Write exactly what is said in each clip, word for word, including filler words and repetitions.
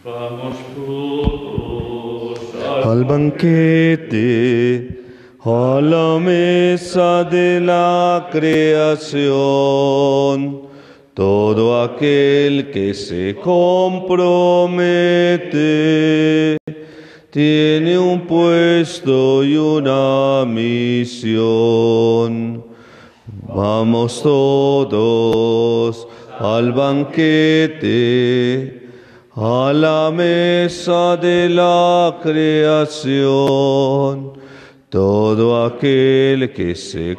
Vamos todos al banquete, a la mesa de la creación. Todo aquel que se compromete tiene un puesto y una misión. Vamos todos al banquete, a la mesa de la creación. Todo aquel que se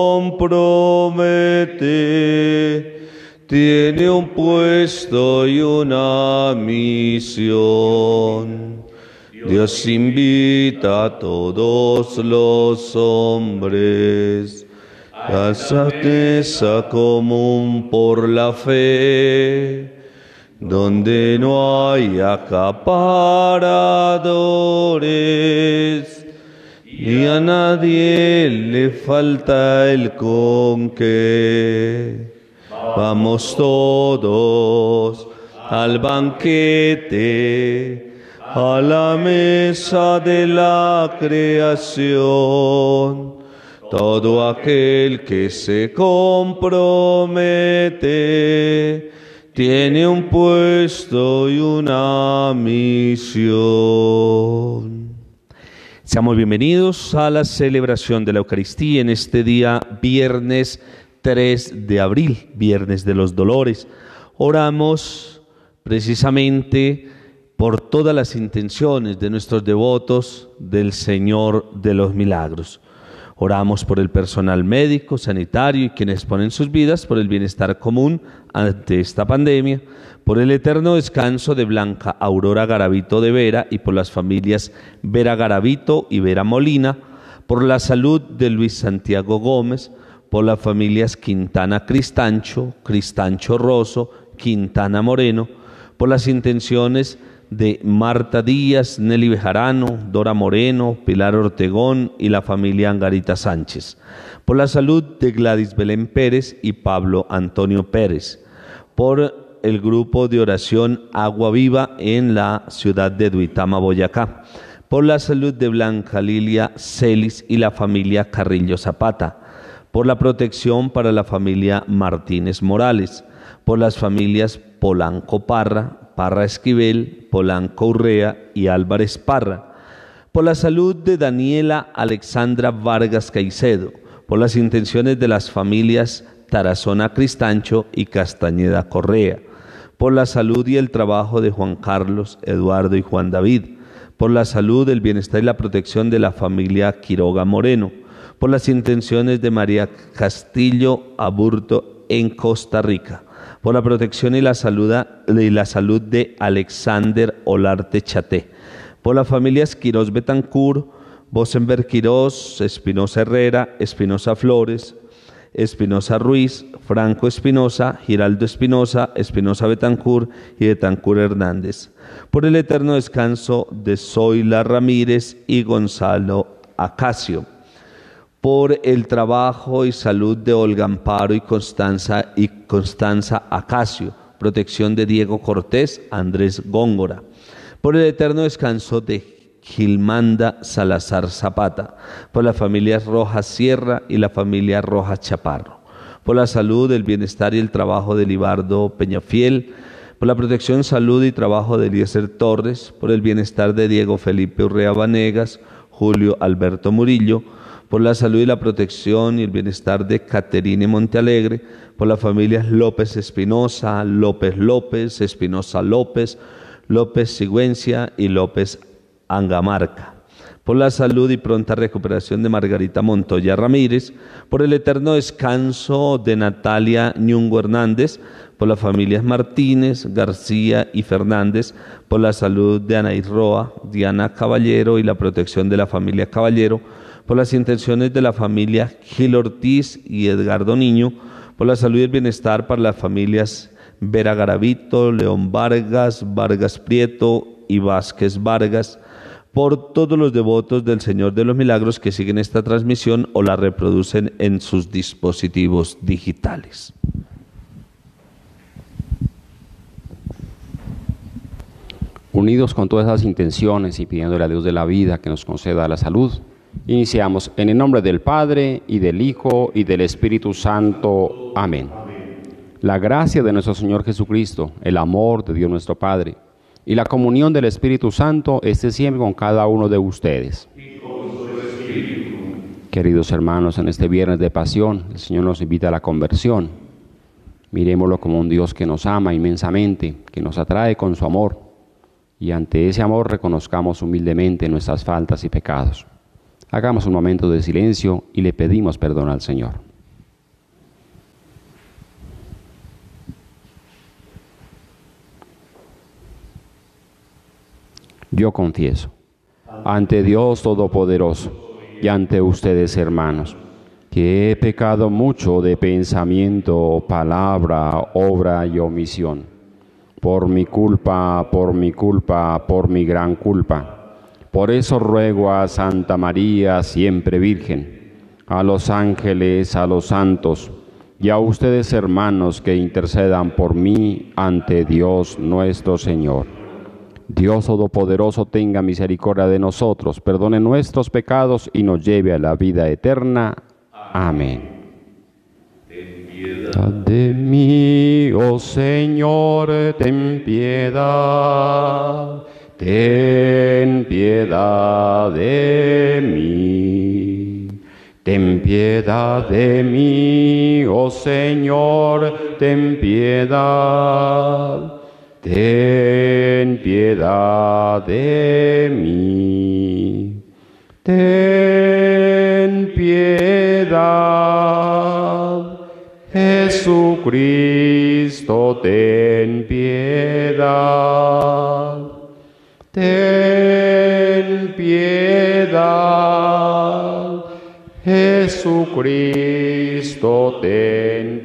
compromete tiene un puesto y una misión. Dios invita a todos los hombres a esa mesa común por la fe, donde no hay acaparadores, ni a nadie le falta el con qué. Vamos todos al banquete, a la mesa de la creación. Todo aquel que se compromete tiene un puesto y una misión. Seamos bienvenidos a la celebración de la Eucaristía en este día viernes tres de abril, viernes de los dolores. Oramos precisamente por todas las intenciones de nuestros devotos del Señor de los Milagros. Oramos por el personal médico, sanitario y quienes ponen sus vidas por el bienestar común ante esta pandemia, por el eterno descanso de Blanca Aurora Garavito de Vera y por las familias Vera Garavito y Vera Molina, por la salud de Luis Santiago Gómez, por las familias Quintana Cristancho, Cristancho Rosso, Quintana Moreno, por las intenciones de Marta Díaz, Nelly Bejarano, Dora Moreno, Pilar Ortegón y la familia Angarita Sánchez, por la salud de Gladys Belén Pérez y Pablo Antonio Pérez, por el grupo de oración Agua Viva en la ciudad de Duitama, Boyacá, por la salud de Blanca Lilia Celis y la familia Carrillo Zapata, por la protección para la familia Martínez Morales, por las familias Polanco Parra, Parra Esquivel, Polanco Urrea y Álvarez Parra, por la salud de Daniela Alexandra Vargas Caicedo, por las intenciones de las familias Tarazona Cristancho y Castañeda Correa, por la salud y el trabajo de Juan Carlos, Eduardo y Juan David, por la salud, el bienestar y la protección de la familia Quiroga Moreno, por las intenciones de María Castillo Aburto en Costa Rica, por la protección y la salud, y la salud de Alexander Olarte Chaté, por las familias Quirós Betancur, Bosenberg Quirós, Espinosa Herrera, Espinosa Flores, Espinosa Ruiz, Franco Espinosa, Giraldo Espinosa, Espinosa Betancur y Betancur Hernández, por el eterno descanso de Zoila Ramírez y Gonzalo Acacio, por el trabajo y salud de Olga Amparo y Constanza, y Constanza Acacio, protección de Diego Cortés, Andrés Góngora, por el eterno descanso de Gilmanda Salazar Zapata, por las familias Rojas Sierra y la familia Rojas Chaparro, por la salud, el bienestar y el trabajo de Libardo Peñafiel, por la protección, salud y trabajo de Eliezer Torres, por el bienestar de Diego Felipe Urrea Vanegas, Julio Alberto Murillo, por la salud y la protección y el bienestar de Caterine Montealegre, por las familias López Espinosa, López López, Espinosa López, López Sigüencia y López Angamarca, por la salud y pronta recuperación de Margarita Montoya Ramírez, por el eterno descanso de Natalia Ñungo Hernández, por las familias Martínez, García y Fernández, por la salud de Anaís Roa, Diana Caballero y la protección de la familia Caballero, por las intenciones de la familia Gil Ortiz y Edgardo Niño, por la salud y el bienestar para las familias Vera Garavito, León Vargas, Vargas Prieto y Vázquez Vargas, por todos los devotos del Señor de los Milagros que siguen esta transmisión o la reproducen en sus dispositivos digitales. Unidos con todas esas intenciones y pidiéndole a Dios de la vida que nos conceda la salud, iniciamos en el nombre del Padre, y del Hijo, y del Espíritu Santo. Amén. La gracia de nuestro Señor Jesucristo, el amor de Dios nuestro Padre, y la comunión del Espíritu Santo esté siempre con cada uno de ustedes. Y con su espíritu. Queridos hermanos, en este viernes de pasión, el Señor nos invita a la conversión. Miremoslo como un Dios que nos ama inmensamente, que nos atrae con su amor, y ante ese amor reconozcamos humildemente nuestras faltas y pecados. Hagamos un momento de silencio y le pedimos perdón al Señor. Yo confieso ante Dios Todopoderoso y ante ustedes, hermanos, que he pecado mucho de pensamiento, palabra, obra y omisión. Por mi culpa, por mi culpa, por mi gran culpa. Por eso ruego a Santa María, siempre Virgen, a los ángeles, a los santos, y a ustedes, hermanos, que intercedan por mí ante Dios nuestro Señor. Dios Todopoderoso tenga misericordia de nosotros, perdone nuestros pecados y nos lleve a la vida eterna. Amén. Ten piedad. Piedad de mí, oh Señor, ten piedad. Ten piedad de mí. Ten piedad de mí, oh Señor, ten piedad. Ten piedad de mí. Ten piedad. Jesucristo, ten piedad. Ten piedad. Jesucristo, ten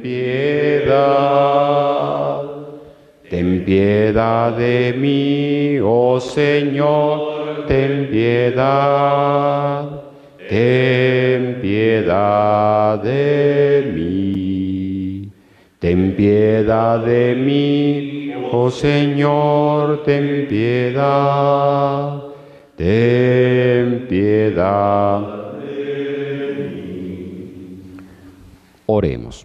piedad. Ten piedad de mí, oh Señor, ten piedad. Ten piedad de mí. Ten piedad de mí, oh Señor, ten piedad. Ten piedad de mí. Oremos.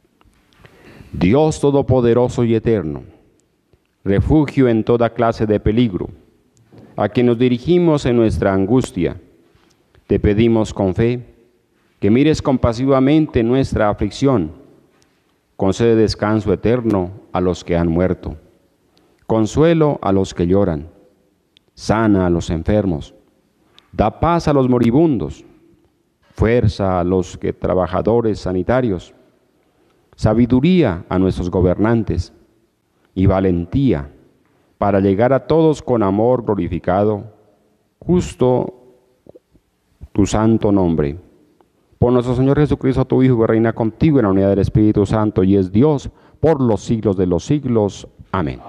Dios Todopoderoso y Eterno, refugio en toda clase de peligro, a quien nos dirigimos en nuestra angustia, te pedimos con fe que mires compasivamente nuestra aflicción, concede descanso eterno a los que han muerto, consuelo a los que lloran, sana a los enfermos, da paz a los moribundos, fuerza a los que trabajadores sanitarios, sabiduría a nuestros gobernantes y valentía para llegar a todos con amor glorificado, justo tu santo nombre. Por nuestro Señor Jesucristo, tu Hijo, que reina contigo en la unidad del Espíritu Santo y es Dios por los siglos de los siglos. Amén.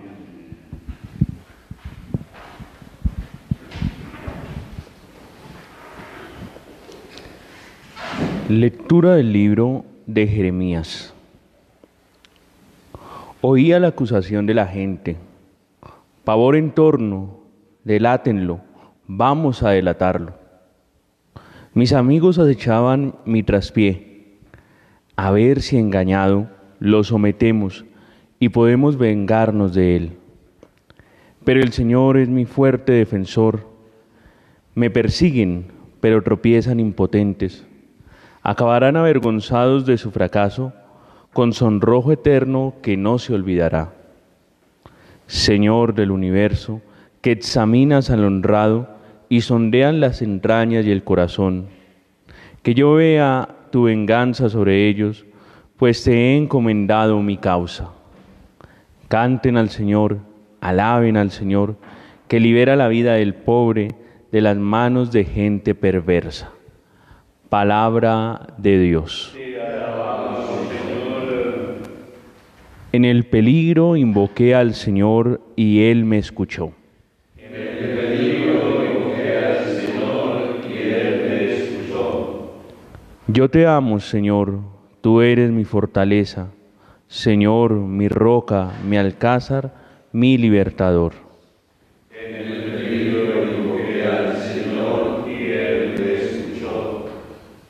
Lectura del libro de Jeremías. Oía la acusación de la gente. Pavor en torno, delátenlo, vamos a delatarlo. Mis amigos acechaban mi traspié. A ver si engañado lo sometemos y podemos vengarnos de él. Pero el Señor es mi fuerte defensor. Me persiguen, pero tropiezan impotentes. Acabarán avergonzados de su fracaso, con sonrojo eterno que no se olvidará. Señor del universo, que examinas al honrado y sondean las entrañas y el corazón, que yo vea tu venganza sobre ellos, pues te he encomendado mi causa. Canten al Señor, alaben al Señor, que libera la vida del pobre de las manos de gente perversa. Palabra de Dios. En el peligro invoqué al Señor y Él me escuchó. En el peligro invoqué al Señor y Él me escuchó. Yo te amo, Señor, tú eres mi fortaleza, Señor, mi roca, mi alcázar, mi libertador.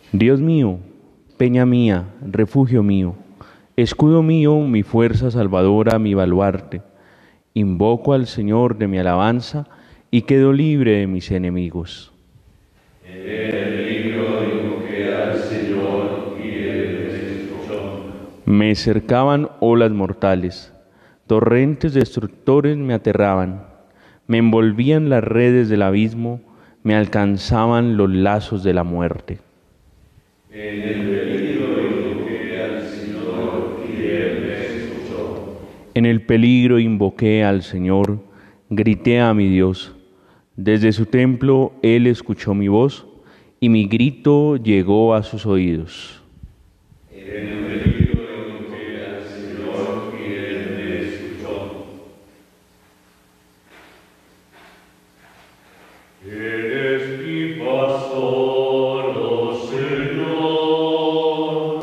Dios mío, peña mía, refugio mío, escudo mío, mi fuerza salvadora, mi baluarte. Invoco al Señor de mi alabanza y quedo libre de mis enemigos. En el peligro invoqué al Señor y Él me escuchó. Me cercaban olas mortales, torrentes destructores me aterraban, me envolvían las redes del abismo, me alcanzaban los lazos de la muerte. En el peligro invoqué al Señor y Él me escuchó. En el peligro invoqué al Señor, grité a mi Dios. Desde su templo Él escuchó mi voz y mi grito llegó a sus oídos. En el peligro invoqué al Señor y Él me escuchó. Eres mi pastor, oh Señor,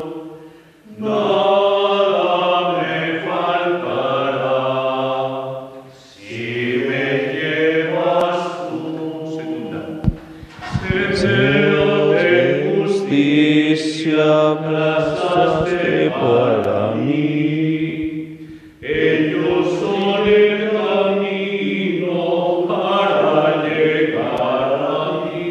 nada me faltará si me llevas tú. Segunda. Sendero de justicia trazaste para mí. Ellos son el camino para llegar a mí.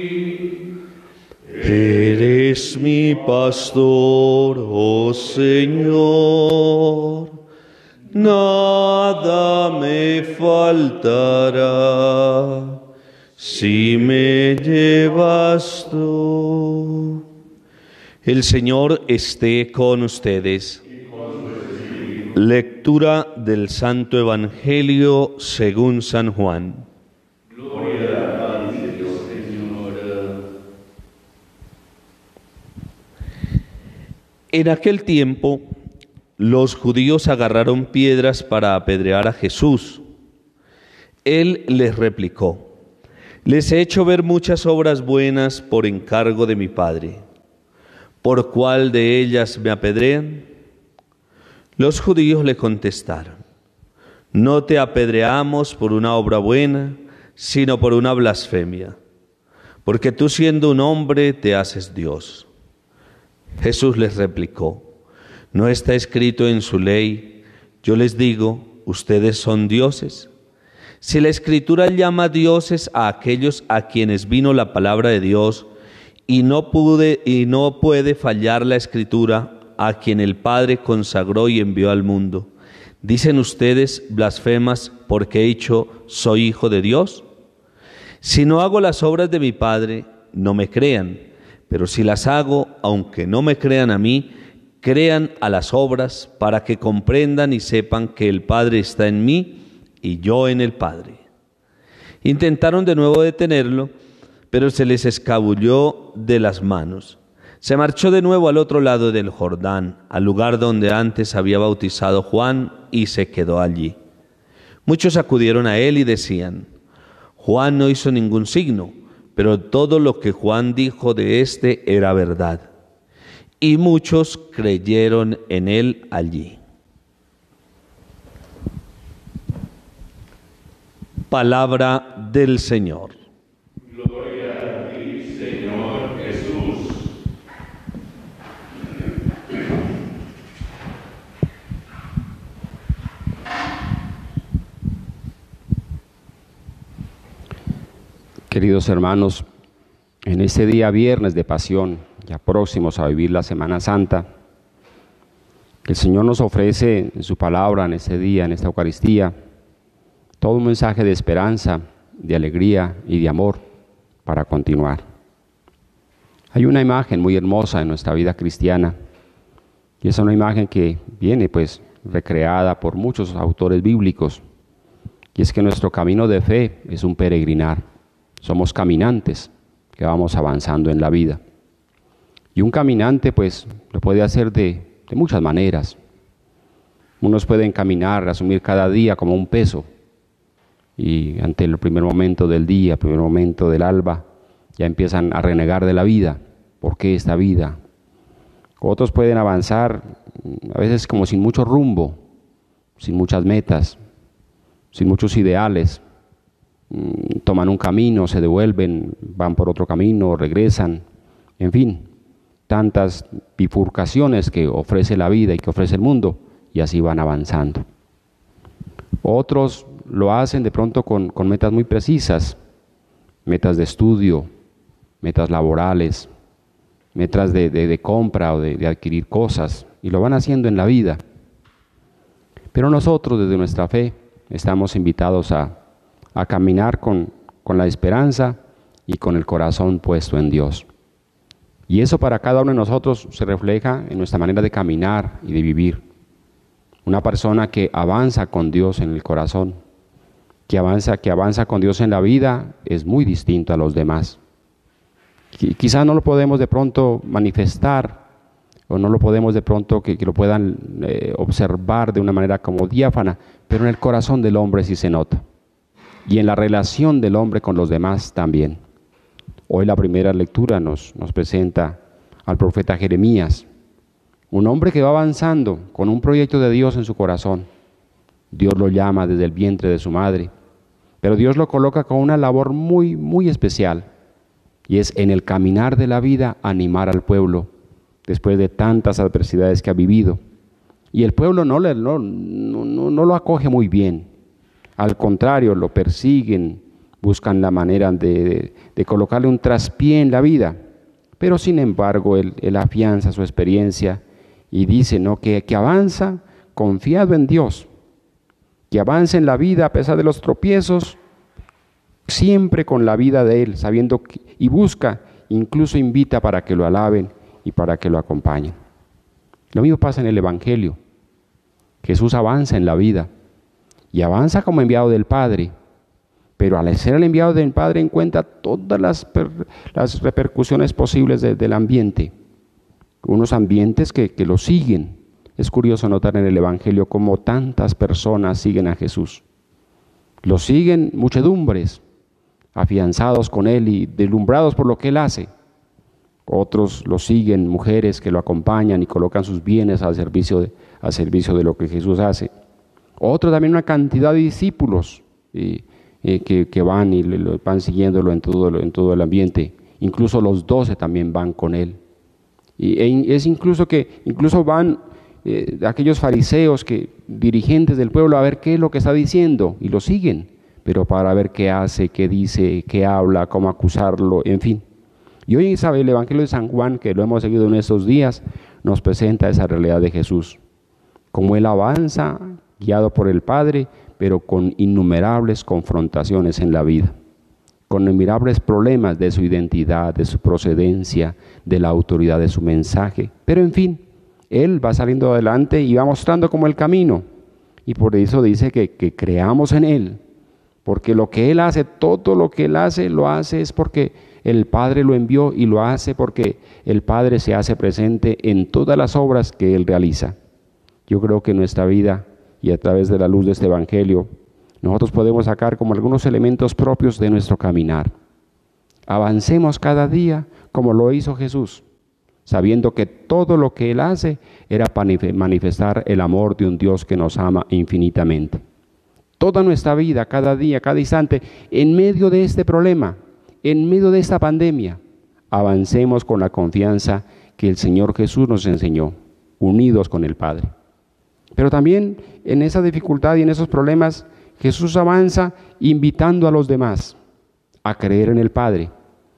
Eres mi pastor, oh Señor, nada me faltará si me llevas tú. El Señor esté con ustedes. Lectura del Santo Evangelio según San Juan. En aquel tiempo, los judíos agarraron piedras para apedrear a Jesús. Él les replicó: les he hecho ver muchas obras buenas por encargo de mi Padre. ¿Por cuál de ellas me apedrean? Los judíos le contestaron: no te apedreamos por una obra buena, sino por una blasfemia, porque tú siendo un hombre te haces Dios. Jesús les replicó: ¿no está escrito en su ley, yo les digo, ustedes son dioses? Si la Escritura llama dioses a aquellos a quienes vino la palabra de Dios, y no pude y no puede fallar la Escritura a quien el Padre consagró y envió al mundo, ¿dicen ustedes blasfemas porque he dicho soy hijo de Dios? Si no hago las obras de mi Padre, no me crean, pero si las hago, aunque no me crean a mí, crean a las obras para que comprendan y sepan que el Padre está en mí y yo en el Padre. Intentaron de nuevo detenerlo, pero se les escabulló de las manos. Se marchó de nuevo al otro lado del Jordán, al lugar donde antes había bautizado Juan, y se quedó allí. Muchos acudieron a él y decían: Juan no hizo ningún signo, pero todo lo que Juan dijo de éste era verdad. Y muchos creyeron en él allí. Palabra del Señor. Gloria a ti, Señor Jesús. Queridos hermanos, en este día viernes de Pasión, ya próximos a vivir la Semana Santa, el Señor nos ofrece en su palabra, en este día, en esta Eucaristía, todo un mensaje de esperanza, de alegría y de amor para continuar. Hay una imagen muy hermosa en nuestra vida cristiana, y es una imagen que viene pues recreada por muchos autores bíblicos, y es que nuestro camino de fe es un peregrinar. Somos caminantes que vamos avanzando en la vida. Y un caminante pues lo puede hacer de, de muchas maneras. Unos pueden caminar, asumir cada día como un peso, y ante el primer momento del día, el primer momento del alba, ya empiezan a renegar de la vida. ¿Por qué esta vida? Otros pueden avanzar a veces como sin mucho rumbo, sin muchas metas, sin muchos ideales. Toman un camino, se devuelven, van por otro camino, regresan, en fin, tantas bifurcaciones que ofrece la vida y que ofrece el mundo, y así van avanzando. Otros lo hacen de pronto con, con metas muy precisas, metas de estudio, metas laborales, metas de, de, de compra o de, de adquirir cosas, y lo van haciendo en la vida. Pero nosotros desde nuestra fe estamos invitados a, a caminar con, con la esperanza y con el corazón puesto en Dios. Y eso para cada uno de nosotros se refleja en nuestra manera de caminar y de vivir. Una persona que avanza con Dios en el corazón, que avanza, que avanza con Dios en la vida, es muy distinto a los demás. Quizás no lo podemos de pronto manifestar, o no lo podemos de pronto que, que lo puedan eh, observar de una manera como diáfana, pero en el corazón del hombre sí se nota. Y en la relación del hombre con los demás también. Hoy la primera lectura nos, nos presenta al profeta Jeremías, un hombre que va avanzando con un proyecto de Dios en su corazón. Dios lo llama desde el vientre de su madre, pero Dios lo coloca con una labor muy, muy especial, y es en el caminar de la vida animar al pueblo después de tantas adversidades que ha vivido. Y el pueblo no, le, no, no, no lo acoge muy bien, al contrario, lo persiguen, buscan la manera de, de, de colocarle un traspié en la vida, pero sin embargo él, él afianza su experiencia y dice, ¿no?, que, que avanza confiado en Dios, que avanza en la vida a pesar de los tropiezos, siempre con la vida de Él, sabiendo que, y busca, incluso invita para que lo alaben y para que lo acompañen. Lo mismo pasa en el Evangelio. Jesús avanza en la vida y avanza como enviado del Padre, pero al ser el enviado del Padre encuentra todas las, per, las repercusiones posibles de, del ambiente, unos ambientes que, que lo siguen. Es curioso notar en el Evangelio cómo tantas personas siguen a Jesús. Lo siguen muchedumbres, afianzados con Él y deslumbrados por lo que Él hace. Otros lo siguen mujeres que lo acompañan y colocan sus bienes al servicio de, al servicio de lo que Jesús hace. Otros también una cantidad de discípulos y, y que, que van y lo, van siguiéndolo en todo, en todo el ambiente. Incluso los doce también van con Él. Y e, es incluso que incluso van eh, aquellos fariseos, que dirigentes del pueblo, a ver qué es lo que está diciendo, y lo siguen, pero para ver qué hace, qué dice, qué habla, cómo acusarlo, en fin. Y hoy sabe el Evangelio de San Juan, que lo hemos seguido en estos días, nos presenta esa realidad de Jesús, como Él avanza, guiado por el Padre, pero con innumerables confrontaciones en la vida, con innumerables problemas de su identidad, de su procedencia, de la autoridad de su mensaje, pero en fin, Él va saliendo adelante y va mostrando como el camino, y por eso dice que, que creamos en Él, porque lo que Él hace, todo lo que Él hace, lo hace es porque el Padre lo envió, y lo hace porque el Padre se hace presente en todas las obras que Él realiza. Yo creo que en nuestra vida, y a través de la luz de este Evangelio, nosotros podemos sacar como algunos elementos propios de nuestro caminar. Avancemos cada día como lo hizo Jesús, sabiendo que todo lo que Él hace era para manifestar el amor de un Dios que nos ama infinitamente. Toda nuestra vida, cada día, cada instante, en medio de este problema, en medio de esta pandemia, avancemos con la confianza que el Señor Jesús nos enseñó, unidos con el Padre. Pero también en esa dificultad y en esos problemas, Jesús avanza invitando a los demás a creer en el Padre.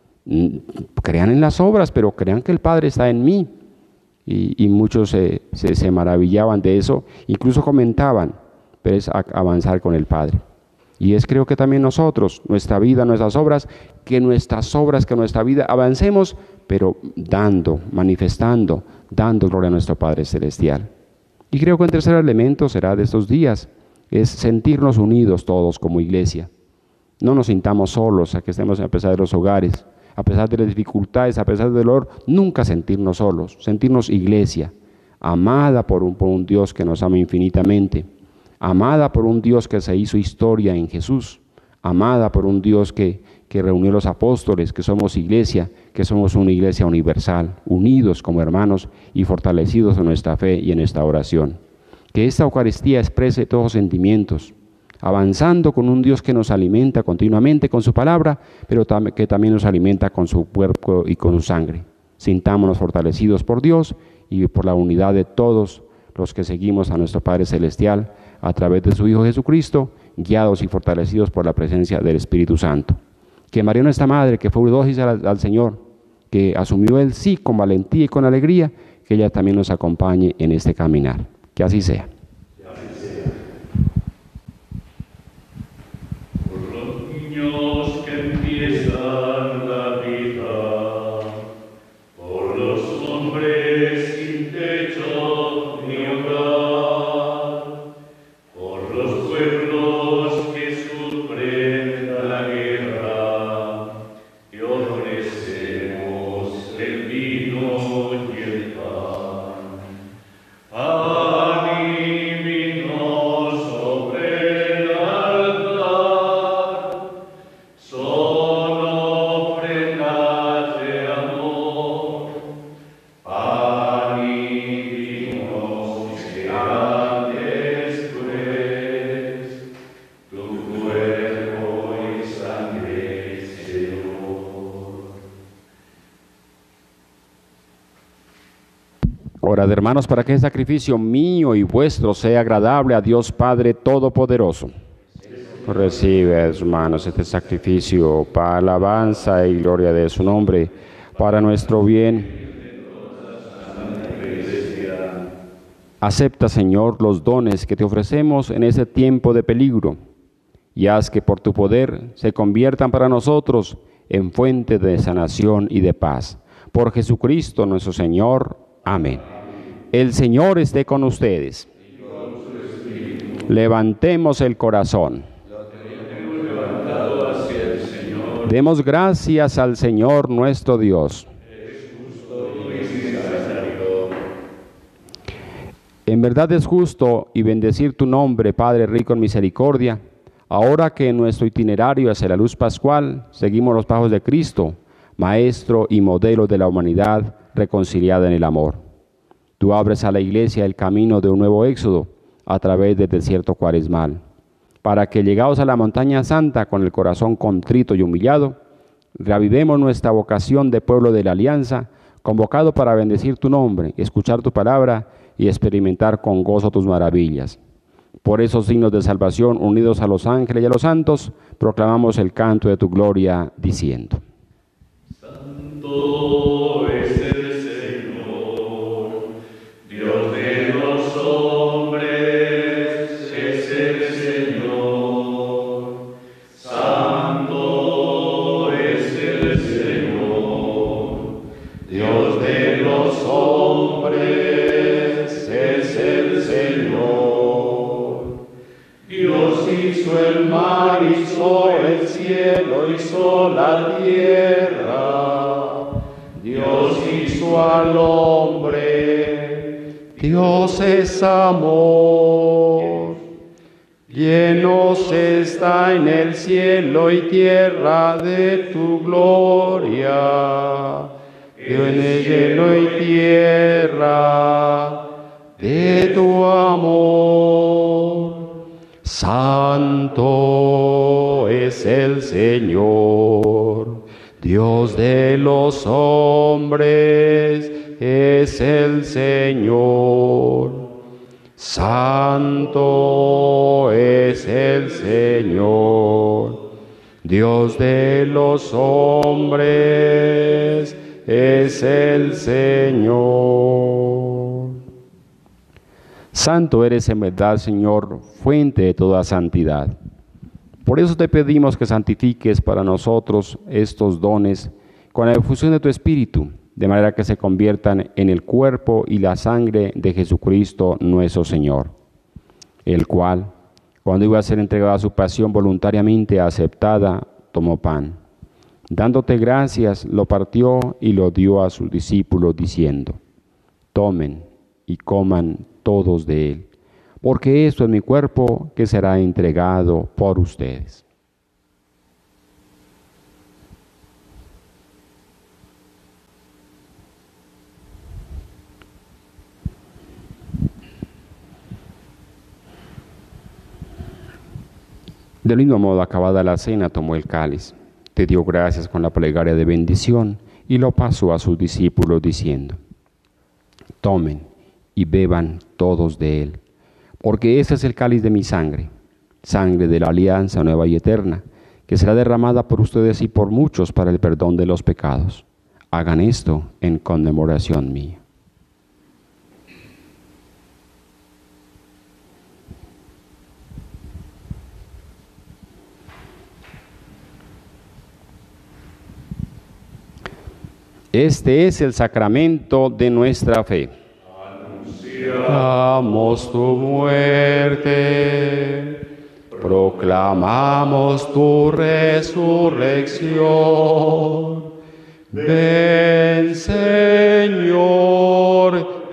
Crean en las obras, pero crean que el Padre está en mí. Y, y muchos se, se, se maravillaban de eso, incluso comentaban, pero es avanzar con el Padre. Y es creo que también nosotros, nuestra vida, nuestras obras, que nuestras obras, que nuestra vida avancemos, pero dando, manifestando, dando gloria a nuestro Padre Celestial. Y creo que el tercer elemento será de estos días, es sentirnos unidos todos como iglesia. No nos sintamos solos, a que estemos a pesar de los hogares, a pesar de las dificultades, a pesar del dolor, nunca sentirnos solos, sentirnos iglesia, amada por un, por un Dios que nos ama infinitamente, amada por un Dios que se hizo historia en Jesús, amada por un Dios que, que reunió a los apóstoles, que somos iglesia, que somos una iglesia universal, unidos como hermanos y fortalecidos en nuestra fe y en esta oración. Que esta Eucaristía exprese todos los sentimientos, avanzando con un Dios que nos alimenta continuamente con su palabra, pero tam- que también nos alimenta con su cuerpo y con su sangre. sintámonos fortalecidos por Dios y por la unidad de todos los que seguimos a nuestro Padre Celestial a través de su Hijo Jesucristo, guiados y fortalecidos por la presencia del Espíritu Santo. Que María, nuestra Madre, que fue dócil al, al Señor, que asumió el sí con valentía y con alegría, que ella también nos acompañe en este caminar. Que así sea. Por los niños que empiezan la vida, por los hombres sin techo ni hogar, por los pueblos que sufren la guerra, y ofrecemos el vino y el pan. Pan y vino sobre el altar son ofrendas de amor. Pan y vino serán después tu cuerpo y sangre, Señor. Orad, hermanos, para que el sacrificio mío y vuestro sea agradable a Dios Padre Todopoderoso. Recibe de sus manos este sacrificio para alabanza y gloria de su nombre, para nuestro bien. Acepta, Señor, los dones que te ofrecemos en ese tiempo de peligro, y haz que por tu poder se conviertan para nosotros en fuente de sanación y de paz. Por Jesucristo nuestro Señor. Amén. El Señor esté con ustedes. Levantemos el corazón. Demos gracias al Señor nuestro Dios. En verdad es justo y bendecir tu nombre, Padre rico en misericordia, ahora que en nuestro itinerario hacia la luz pascual seguimos los pasos de Cristo, Maestro y modelo de la humanidad reconciliada en el amor. Tú abres a la Iglesia el camino de un nuevo éxodo a través del desierto cuaresmal, para que llegados a la montaña santa con el corazón contrito y humillado, reavivemos nuestra vocación de pueblo de la alianza, convocado para bendecir tu nombre, escuchar tu palabra y experimentar con gozo tus maravillas. Por esos signos de salvación, unidos a los ángeles y a los santos, proclamamos el canto de tu gloria, diciendo: Santo es el Señor, Dios de los hombres es el Señor. Santo es el Señor, Dios de los hombres es el Señor. Dios hizo el mar, hizo el cielo, hizo la tierra. Dios hizo al hombre. Dios es amor. Llenos está en el cielo y tierra de tu gloria. En el cielo y tierra de tu amor. Santo es el Señor, Dios de los hombres es el Señor. Santo es el Señor, Dios de los hombres es el Señor. Santo eres en verdad, Señor, fuente de toda santidad. Por eso te pedimos que santifiques para nosotros estos dones con la efusión de tu Espíritu, de manera que se conviertan en el cuerpo y la sangre de Jesucristo nuestro Señor, el cual, cuando iba a ser entregado a su pasión voluntariamente aceptada, tomó pan. Dándote gracias, lo partió y lo dio a sus discípulos, diciendo: tomen y coman todos de él, porque esto es mi cuerpo que será entregado por ustedes. Del mismo modo, acabada la cena, tomó el cáliz, te dio gracias con la plegaria de bendición y lo pasó a sus discípulos diciendo: tomen y beban todos de él, porque ese es el cáliz de mi sangre, sangre de la alianza nueva y eterna, que será derramada por ustedes y por muchos para el perdón de los pecados. Hagan esto en conmemoración mía. Este es el sacramento de nuestra fe. Anunciamos tu muerte, proclamamos tu resurrección. Ven, Señor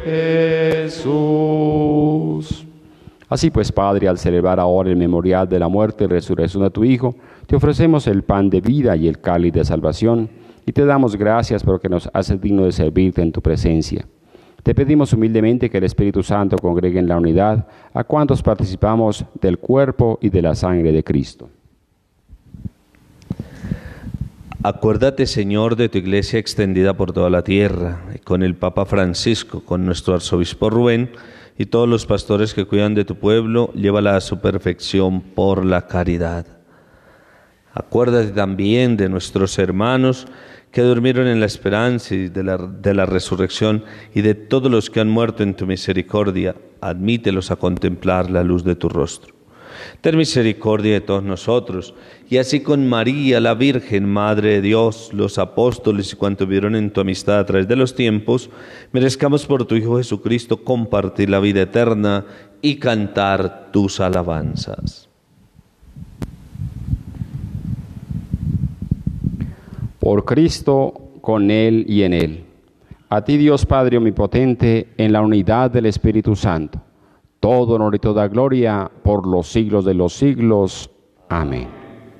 Jesús. Así pues, Padre, al celebrar ahora el memorial de la muerte y resurrección de tu Hijo, te ofrecemos el pan de vida y el cáliz de salvación, y te damos gracias porque nos haces digno de servirte en tu presencia. Te pedimos humildemente que el Espíritu Santo congregue en la unidad a cuantos participamos del cuerpo y de la sangre de Cristo. Acuérdate, Señor, de tu iglesia extendida por toda la tierra, y con el Papa Francisco, con nuestro arzobispo Rubén, y todos los pastores que cuidan de tu pueblo, llévala a su perfección por la caridad. Acuérdate también de nuestros hermanos que durmieron en la esperanza de la, de la resurrección, y de todos los que han muerto en tu misericordia, admítelos a contemplar la luz de tu rostro. Ten misericordia de todos nosotros, y así con María, la Virgen, Madre de Dios, los apóstoles y cuantos vivieron en tu amistad a través de los tiempos, merezcamos por tu Hijo Jesucristo compartir la vida eterna y cantar tus alabanzas. Por Cristo, con Él y en Él. A ti, Dios Padre omnipotente, en la unidad del Espíritu Santo, todo honor y toda gloria por los siglos de los siglos. Amén.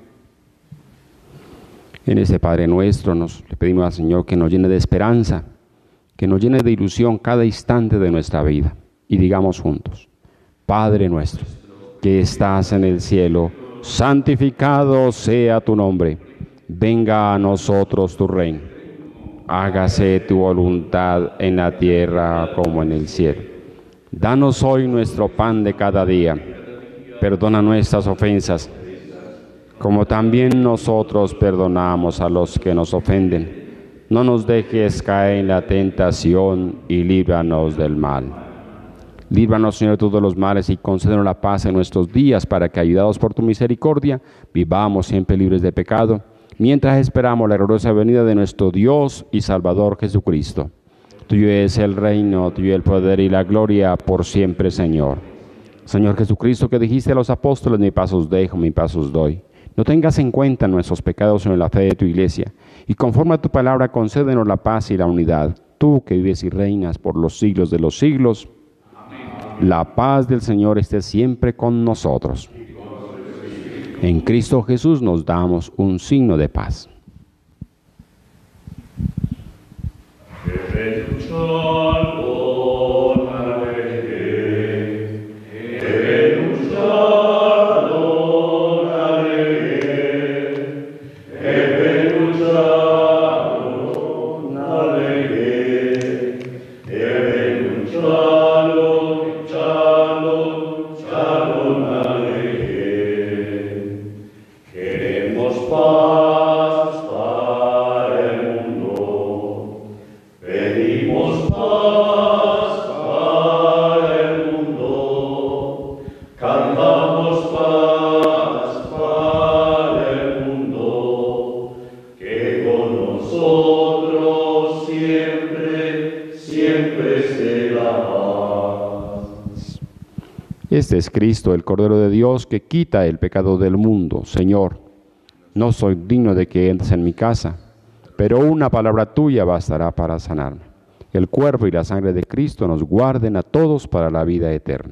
En este Padre nuestro nos le pedimos al Señor que nos llene de esperanza, que nos llene de ilusión cada instante de nuestra vida. Y digamos juntos: Padre nuestro, que estás en el cielo, santificado sea tu nombre. Venga a nosotros tu reino. Hágase tu voluntad en la tierra como en el cielo. Danos hoy nuestro pan de cada día. Perdona nuestras ofensas, como también nosotros perdonamos a los que nos ofenden. No nos dejes caer en la tentación y líbranos del mal. Líbranos, Señor, de todos los males y concédenos la paz en nuestros días, para que, ayudados por tu misericordia, vivamos siempre libres de pecado, mientras esperamos la gloriosa venida de nuestro Dios y Salvador Jesucristo. Tuyo es el reino, tuyo el poder y la gloria por siempre, Señor. Señor Jesucristo, que dijiste a los apóstoles: mi paz os dejo, mi paz os doy. No tengas en cuenta nuestros pecados, sino la fe de tu iglesia, y conforme a tu palabra concédenos la paz y la unidad. Tú que vives y reinas por los siglos de los siglos. Amén. La paz del Señor esté siempre con nosotros. En Cristo Jesús nos damos un signo de paz. Este es Cristo, el Cordero de Dios, que quita el pecado del mundo. Señor, no soy digno de que entres en mi casa, pero una palabra tuya bastará para sanarme. El cuerpo y la sangre de Cristo nos guarden a todos para la vida eterna.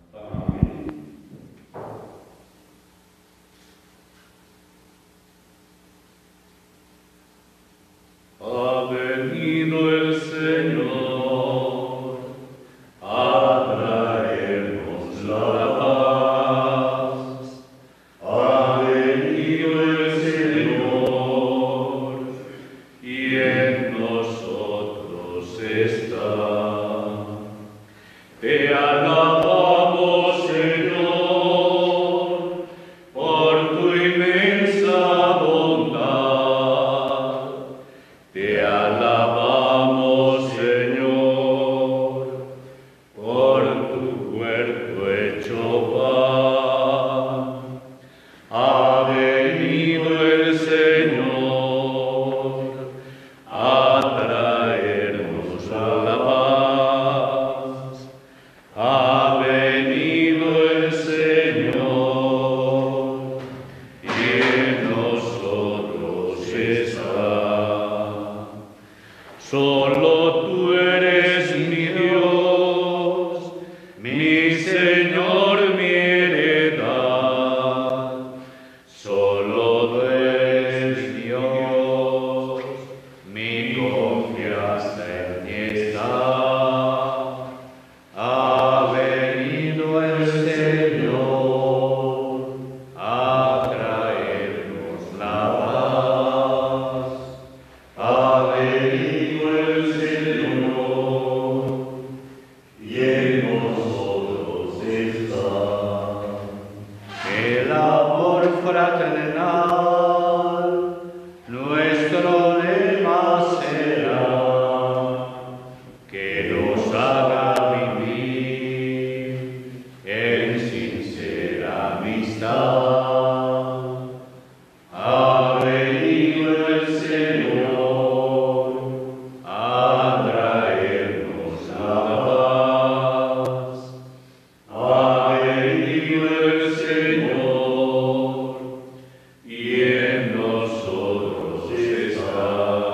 Ha venido el Señor a traernos la paz. Ha venido el Señor y en Solo tú eres mi Dios, mi Señor, mi heredad. Solo tú eres Dios, mi confianza en ti está. Ha venido el Señor a traernos la paz. Ha venido el Señor y en nosotros está. El amor fraternal nuestro lema será, que nos haga vivir en sincera amistad. Ha venido el Señor a traernos la paz. Ha venido el Señor y en nosotros está.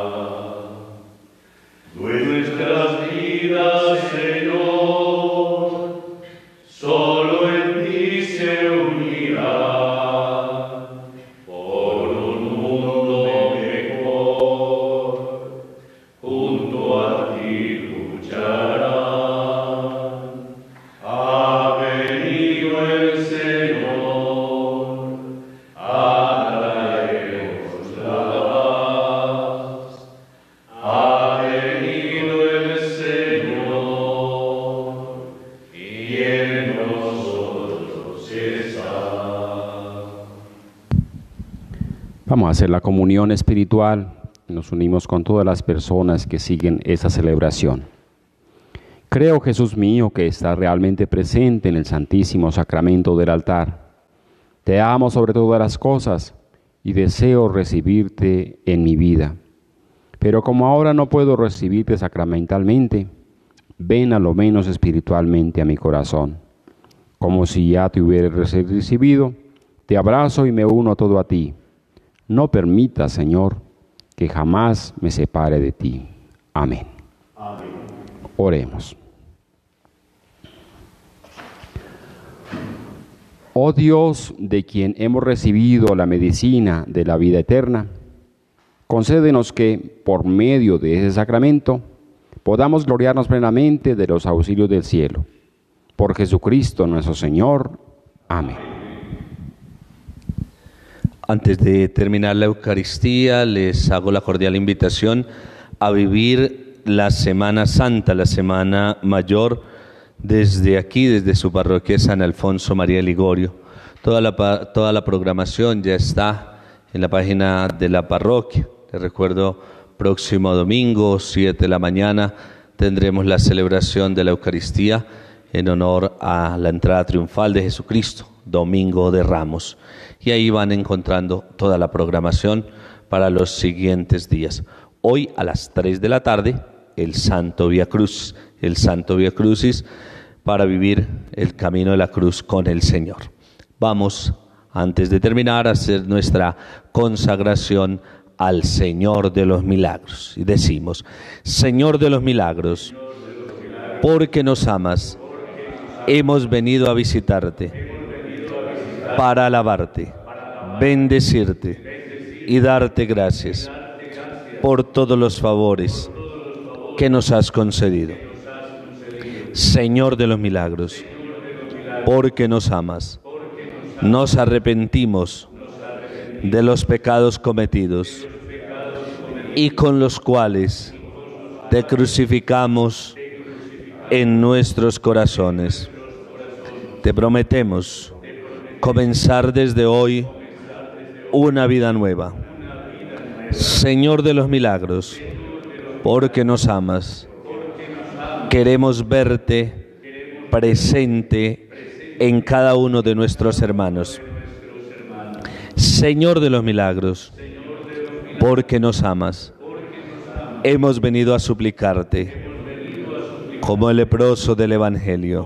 Nuestras vidas, Señor, solo en ti se unirán, por un mundo mejor, junto a ti lucharán. Ha venido el Señor a traernos la paz. Ha venido el Señor y en nosotros está. Vamos a hacer la comunión espiritual. Nos unimos con todas las personas que siguen esa celebración. Creo, Jesús mío, que estás realmente presente en el Santísimo Sacramento del altar. Te amo sobre todas las cosas y deseo recibirte en mi vida. Pero como ahora no puedo recibirte sacramentalmente, ven a lo menos espiritualmente a mi corazón. Como si ya te hubiera recibido, te abrazo y me uno todo a ti. No permitas, Señor, que jamás me separe de ti. Amén. Amén. Oremos. Oh Dios, de quien hemos recibido la medicina de la vida eterna, concédenos que, por medio de ese sacramento, podamos gloriarnos plenamente de los auxilios del cielo. Por Jesucristo nuestro Señor. Amén. Antes de terminar la Eucaristía, les hago la cordial invitación a vivir la Semana Santa, la Semana Mayor, desde aquí, desde su parroquia San Alfonso María Ligorio. Toda la, toda la programación ya está en la página de la parroquia. Les recuerdo, próximo domingo, siete de la mañana, tendremos la celebración de la Eucaristía en honor a la entrada triunfal de Jesucristo, Domingo de Ramos. Y ahí van encontrando toda la programación para los siguientes días. Hoy a las tres de la tarde, el Santo Vía Crucis, el Santo Vía Crucis para vivir el camino de la cruz con el Señor. Vamos, antes de terminar, a hacer nuestra consagración al Señor de los Milagros. Y decimos: Señor de los Milagros, porque nos amas, hemos venido a visitarte para alabarte, bendecirte y darte gracias por todos los favores que nos has concedido. Señor de los Milagros, porque nos amas, nos arrepentimos de los pecados cometidos y con los cuales te crucificamos en nuestros corazones. Te prometemos comenzar desde hoy una vida nueva. Señor de los Milagros, porque nos amas, queremos verte presente en cada uno de nuestros hermanos. Señor de los Milagros, porque nos amas, hemos venido a suplicarte como el leproso del Evangelio.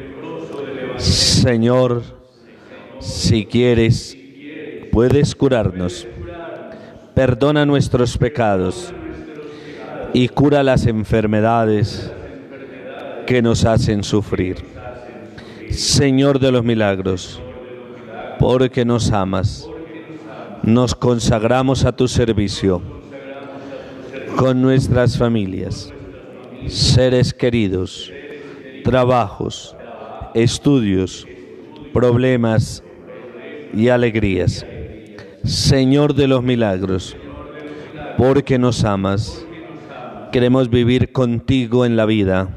Señor, si quieres, puedes curarnos. Perdona nuestros pecados y cura las enfermedades que nos hacen sufrir. Señor de los milagros, porque nos amas, nos consagramos a tu servicio con nuestras familias, seres queridos, trabajos, estudios, problemas y alegrías. Señor de los milagros, porque nos amas, queremos vivir contigo en la vida,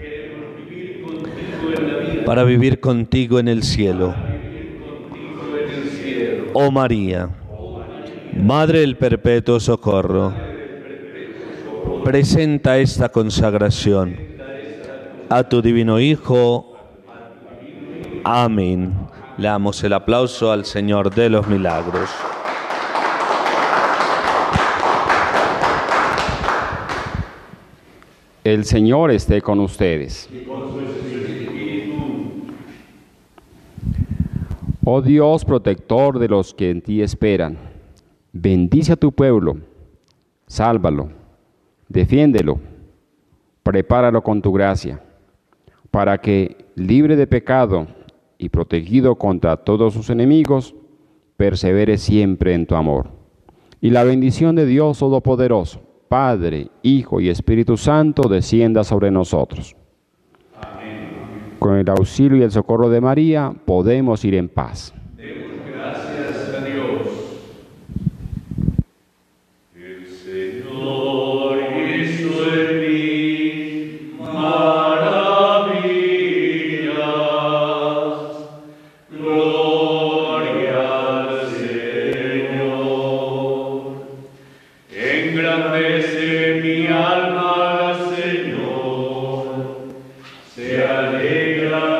para vivir contigo en el cielo. Oh María, Madre del Perpetuo Socorro, presenta esta consagración a tu divino Hijo. Amén. Le damos el aplauso al Señor de los milagros. El Señor esté con ustedes. Oh Dios, protector de los que en ti esperan, bendice a tu pueblo, sálvalo, defiéndelo, prepáralo con tu gracia, para que, libre de pecado y protegido contra todos sus enemigos, persevere siempre en tu amor. Y la bendición de Dios Todopoderoso, Padre, Hijo y Espíritu Santo, descienda sobre nosotros. Con el auxilio y el socorro de María, podemos ir en paz. Demos gracias a Dios. El Señor hizo en mí maravillas. Gloria al Señor. Engrandece mi alma al Señor. Se alegra